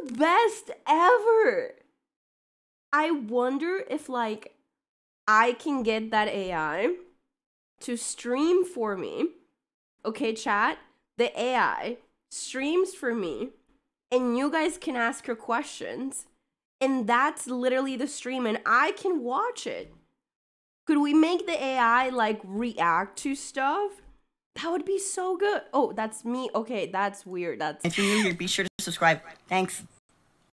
the best ever. I wonder if, like, I can get that AI to stream for me. Okay, chat? The AI streams for me, and you guys can ask her questions. And that's literally the stream, and I can watch it. Could we make the AI, like, react to stuff? That would be so good. Oh, that's me. Okay, that's weird. That's... If you're new here, be sure to subscribe. Thanks.